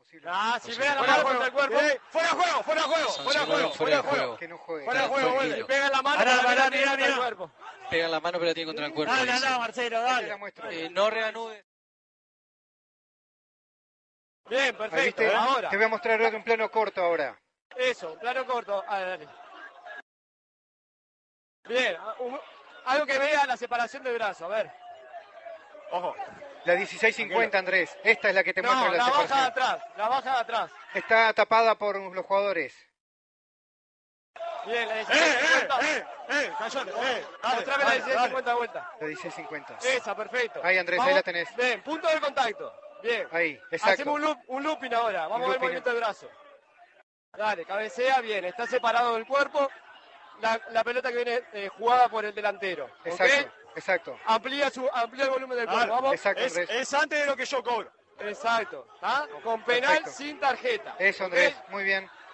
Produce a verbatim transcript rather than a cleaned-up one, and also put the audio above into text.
posible. Ah, si pega la mano contra el cuerpo. Eh, fuera de juego, fuera de juego, fuera de juego, fuera de juego. Que no juegue. Fuera de juego, vuelve. Si pega la mano, Pará, para pará, mí la tiene mirá, contra el mirá. cuerpo. Pega la mano pero la tiene contra el cuerpo. Dale, dice. anda, Marcelo, Ahí te la dale. muestro. Eh, no reanude. Bien, Ahí perfecto. viste, Ahora. te voy a mostrar otro en plano corto ahora. Eso, plano corto. Ah, dale. Bien, un- algo que vea la separación del brazo, a ver. Ojo. La dieciséis cincuenta, Andrés. Esta es la que te No, muestra la la baja de separación. atrás, la baja de atrás. Está tapada por los jugadores. Bien, la Eh, dieciséis eh, cincuenta. eh, eh, Cayones, eh. Dale, Mostrame la dale, dieciséis dale. cincuenta de vuelta. La dieciséis cincuenta. Esa, perfecto. Ahí, Andrés, ahí Vamos. la tenés. Bien, punto de contacto. Bien. Ahí, exacto. Hacemos un, loop, un looping ahora. Vamos a ver el looping. movimiento del brazo. Dale, cabecea bien. Está separado del cuerpo. La, la pelota que viene eh, jugada por el delantero. ¿Ok? Exacto, exacto. Amplía, su, amplía el volumen del cuerpo. Dale, Vamos. exacto, Es, Andrés. es antes de lo que yo cobro. Exacto. ¿Ah? Con penal Perfecto. sin tarjeta. Eso, ¿Ok? Andrés. Muy bien.